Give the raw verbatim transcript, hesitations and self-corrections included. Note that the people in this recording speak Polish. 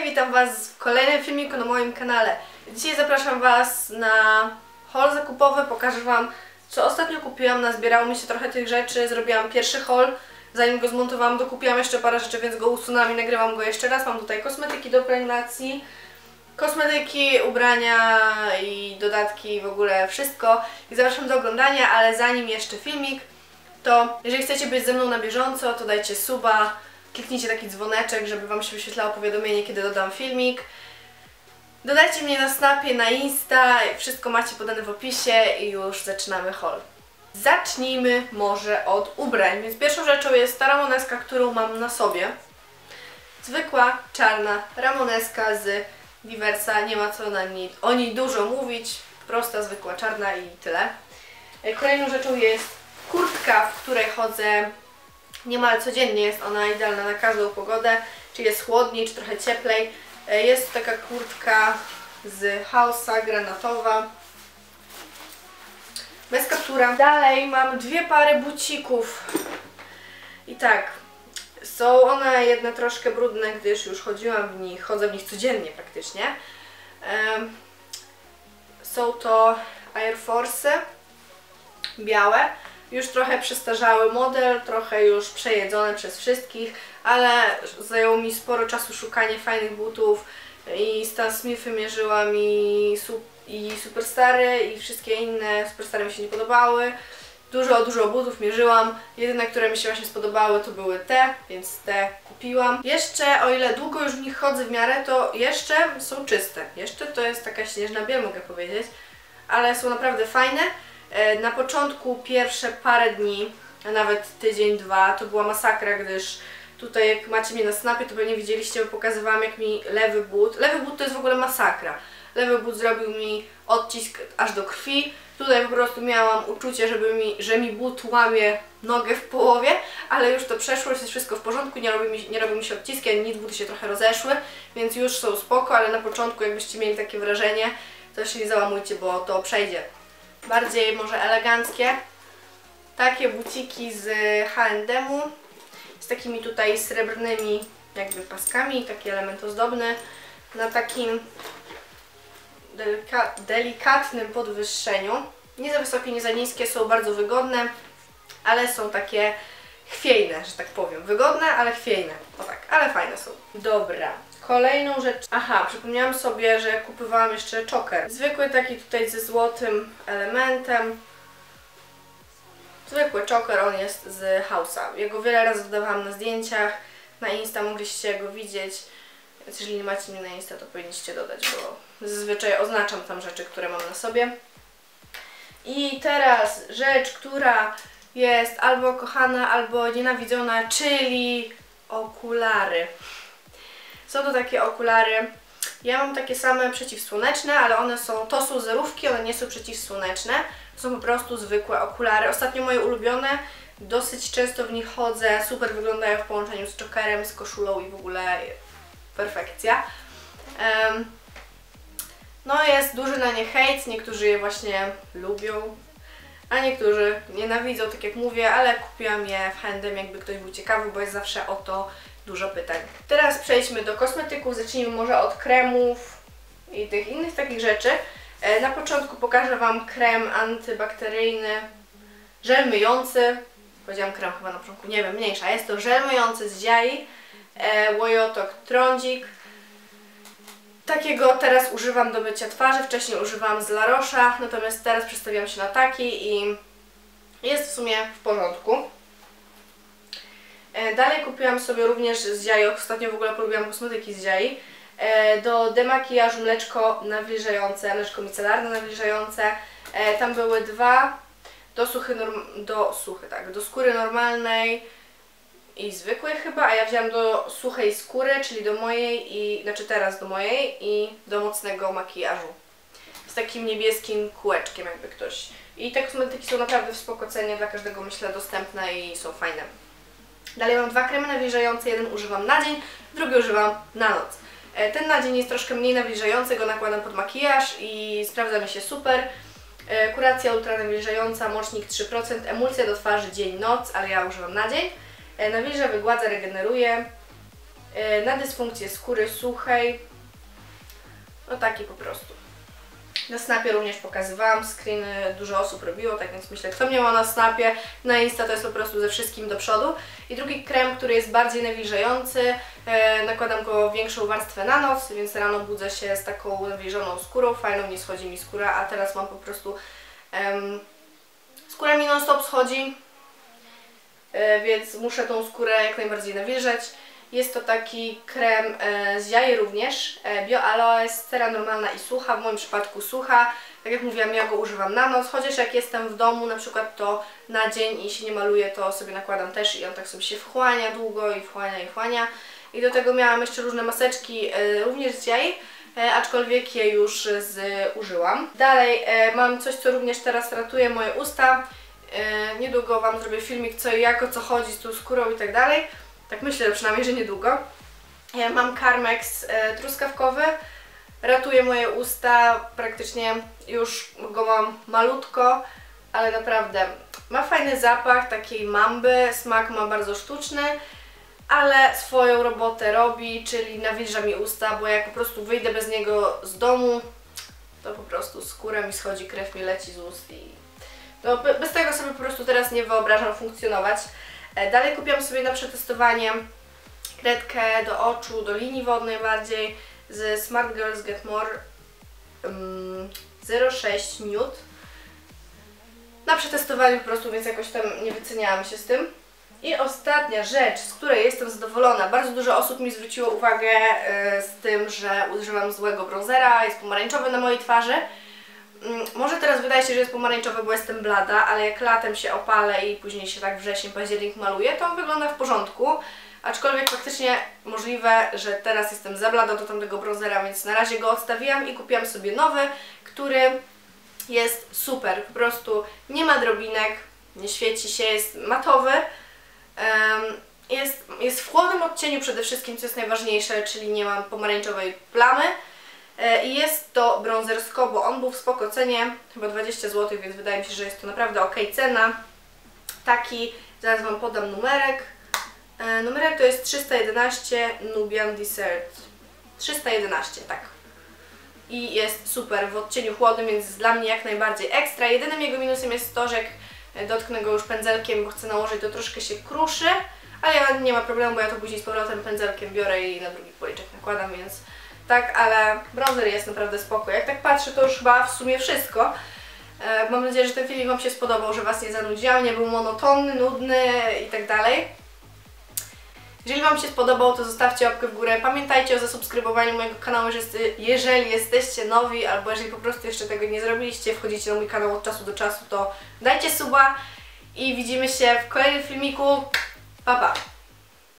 witam Was w kolejnym filmiku na moim kanale. Dzisiaj zapraszam Was na haul zakupowy, pokażę Wam, co ostatnio kupiłam. Nazbierało mi się trochę tych rzeczy, zrobiłam pierwszy haul. Zanim go zmontowałam, dokupiłam jeszcze parę rzeczy, więc go usunęłam i nagrywam go jeszcze raz. Mam tutaj kosmetyki do pielęgnacji, kosmetyki, ubrania i dodatki, w ogóle wszystko. I zapraszam do oglądania, ale zanim jeszcze filmik, to jeżeli chcecie być ze mną na bieżąco, to dajcie suba, kliknijcie taki dzwoneczek, żeby Wam się wyświetlało powiadomienie, kiedy dodam filmik. Dodajcie mnie na Snapie, na Insta, wszystko macie podane w opisie i już zaczynamy haul. Zacznijmy może od ubrań, więc pierwszą rzeczą jest ta ramoneska, którą mam na sobie. Zwykła, czarna ramoneska z Diversa, nie ma co na niej, o niej dużo mówić, prosta, zwykła, czarna i tyle. Kolejną rzeczą jest kurtka, w której chodzę niemal codziennie, jest ona idealna na każdą pogodę, czy jest chłodniej, czy trochę cieplej. Jest taka kurtka z Hausa, granatowa, bez kaptura. Dalej mam dwie pary bucików i tak, są one jedne troszkę brudne, gdyż już chodziłam w nich, chodzę w nich codziennie praktycznie. Um, są to Air Force białe. Już trochę przestarzały model, trochę już przejedzone przez wszystkich, ale zajęło mi sporo czasu szukanie fajnych butów i Stan Smithy mierzyłam i, i Superstary i wszystkie inne. Superstary mi się nie podobały. Dużo, dużo butów mierzyłam. Jedyne, które mi się właśnie spodobały, to były te, więc te kupiłam. Jeszcze, o ile długo już w nich chodzę w miarę, to jeszcze są czyste. Jeszcze to jest taka śnieżna biel, mogę powiedzieć, ale są naprawdę fajne. Na początku pierwsze parę dni, a nawet tydzień, dwa, to była masakra, gdyż tutaj jak macie mnie na Snapie, to pewnie widzieliście, bo pokazywałam, jak mi lewy but, lewy but to jest w ogóle masakra. Lewy but zrobił mi odcisk aż do krwi. Tutaj po prostu miałam uczucie, żeby mi, że mi but łamie nogę w połowie, ale już to przeszło, jest wszystko w porządku, nie robi mi, nie robi mi się odciski, ani nic, buty się trochę rozeszły, więc już są spoko, ale na początku jakbyście mieli takie wrażenie, to się nie załamujcie, bo to przejdzie. Bardziej może eleganckie, takie buciki z H and M-u z takimi tutaj srebrnymi jakby paskami, taki element ozdobny na takim delika delikatnym podwyższeniu. Nie za wysokie, nie za niskie, są bardzo wygodne, ale są takie chwiejne, że tak powiem. Wygodne, ale chwiejne. O tak, ale fajne są. Dobra. Kolejną rzecz... Aha, przypomniałam sobie, że kupowałam jeszcze choker. Zwykły taki tutaj ze złotym elementem. Zwykły choker, on jest z Hausa. Jego wiele razy dodawałam na zdjęciach. Na Insta mogliście go widzieć. Więc jeżeli nie macie mnie na Insta, to powinniście dodać, bo zazwyczaj oznaczam tam rzeczy, które mam na sobie. I teraz rzecz, która jest albo kochana, albo nienawidzona, czyli okulary. Są to takie okulary, ja mam takie same przeciwsłoneczne, ale one są, to są zerówki, one nie są przeciwsłoneczne, to są po prostu zwykłe okulary. Ostatnio moje ulubione, dosyć często w nich chodzę, super wyglądają w połączeniu z chokerem, z koszulą i w ogóle perfekcja. Um, no jest duży na nie hejt, niektórzy je właśnie lubią, a niektórzy nienawidzą, tak jak mówię, ale kupiłam je w H and M, jakby ktoś był ciekawy, bo jest zawsze o to dużo pytań. Teraz przejdźmy do kosmetyków, zacznijmy może od kremów i tych innych takich rzeczy. Na początku pokażę Wam krem antybakteryjny, żel myjący, powiedziałam krem chyba na początku, nie wiem, mniejsza, jest to żel myjący z Ziai, e, Łojotok Trądzik. Takiego teraz używam do mycia twarzy, wcześniej używałam z La Roche'a, natomiast teraz przestawiam się na taki i jest w sumie w porządku. Dalej kupiłam sobie również z Ziai, ostatnio w ogóle polubiłam kosmetyki z Ziai, do demakijażu mleczko nawilżające, mleczko micelarne nawilżające. Tam były dwa, do suchy, do suchy, tak, do skóry normalnej i zwykłej chyba, a ja wzięłam do suchej skóry, czyli do mojej, i znaczy teraz do mojej i do mocnego makijażu. Z takim niebieskim kółeczkiem jakby ktoś. I te kosmetyki są naprawdę w spoko cenie, dla każdego myślę dostępne i są fajne. Dalej mam dwa kremy nawilżające, jeden używam na dzień, drugi używam na noc. Ten na dzień jest troszkę mniej nawilżający, go nakładam pod makijaż i sprawdza mi się super. Kuracja ultra nawilżająca, mocznik trzy procent, emulsja do twarzy dzień-noc, ale ja używam na dzień. Nawilża, wygładza, regeneruje. na dysfunkcję skóry suchej. No taki po prostu. Na Snapie również pokazywałam screeny, dużo osób robiło, tak więc myślę, kto mnie ma na Snapie, na Insta to jest po prostu ze wszystkim do przodu. I drugi krem, który jest bardziej nawilżający, e, nakładam go większą warstwę na noc, więc rano budzę się z taką nawilżoną skórą, fajną, nie schodzi mi skóra, a teraz mam po prostu, em, skóra mi non stop schodzi, e, więc muszę tą skórę jak najbardziej nawilżać. Jest to taki krem e, z jaj również, e, Bio Aloes, cera normalna i sucha, w moim przypadku sucha. Tak jak mówiłam, ja go używam na noc, chociaż jak jestem w domu na przykład to na dzień i się nie maluję, to sobie nakładam też i on tak sobie się wchłania długo i wchłania i wchłania. I do tego miałam jeszcze różne maseczki e, również z jaj, e, aczkolwiek je już zużyłam. Dalej e, mam coś, co również teraz ratuje moje usta. E, niedługo Wam zrobię filmik co i jak, o co chodzi z tą skórą i tak dalej. Tak myślę, że przynajmniej, że niedługo. Ja mam Carmex e, truskawkowy, ratuje moje usta, praktycznie już go mam malutko, ale naprawdę ma fajny zapach takiej mamby, smak ma bardzo sztuczny, ale swoją robotę robi, czyli nawilża mi usta, bo jak po prostu wyjdę bez niego z domu, to po prostu skóra mi schodzi, krew mi leci z ust i no, bez tego sobie po prostu teraz nie wyobrażam funkcjonować. Dalej kupiłam sobie na przetestowanie kredkę do oczu, do linii wodnej bardziej z Smart Girls Get More um, zero przecinek sześć nut. Na przetestowaniu po prostu, więc jakoś tam nie wyceniałam się z tym. I ostatnia rzecz, z której jestem zadowolona, bardzo dużo osób mi zwróciło uwagę y, z tym, że używam złego bronzera, jest pomarańczowy na mojej twarzy. Może teraz wydaje się, że jest pomarańczowy, bo jestem blada, ale jak latem się opalę i później się tak wrzesień, październik maluję, to on wygląda w porządku. Aczkolwiek faktycznie możliwe, że teraz jestem za blada do tamtego bronzera, więc na razie go odstawiłam i kupiłam sobie nowy, który jest super. Po prostu nie ma drobinek, nie świeci się, jest matowy. Jest, jest w chłodnym odcieniu przede wszystkim, co jest najważniejsze, czyli nie mam pomarańczowej plamy. I jest to bronzer z Kobo, on był w spoko cenie, chyba dwadzieścia złotych, więc wydaje mi się, że jest to naprawdę ok cena. Taki, zaraz Wam podam numerek. E, numerek to jest trzysta jedenaście Nubian Dessert. trzysta jedenaście, tak. I jest super w odcieniu chłodnym, więc dla mnie jak najbardziej ekstra. Jedynym jego minusem jest to, że jak dotknę go już pędzelkiem, bo chcę nałożyć, to troszkę się kruszy. Ale ja nie ma problemu, bo ja to później z powrotem pędzelkiem biorę i na drugi policzek nakładam, więc tak, ale bronzer jest naprawdę spoko. Jak tak patrzę, to już chyba w sumie wszystko. E, mam nadzieję, że ten filmik Wam się spodobał, że Was nie zanudziłam, nie był monotonny, nudny i tak dalej. Jeżeli Wam się spodobał, to zostawcie łapkę w górę. Pamiętajcie o zasubskrybowaniu mojego kanału, jeżeli jesteście nowi, albo jeżeli po prostu jeszcze tego nie zrobiliście, wchodzicie na mój kanał od czasu do czasu, to dajcie suba i widzimy się w kolejnym filmiku. Pa, pa!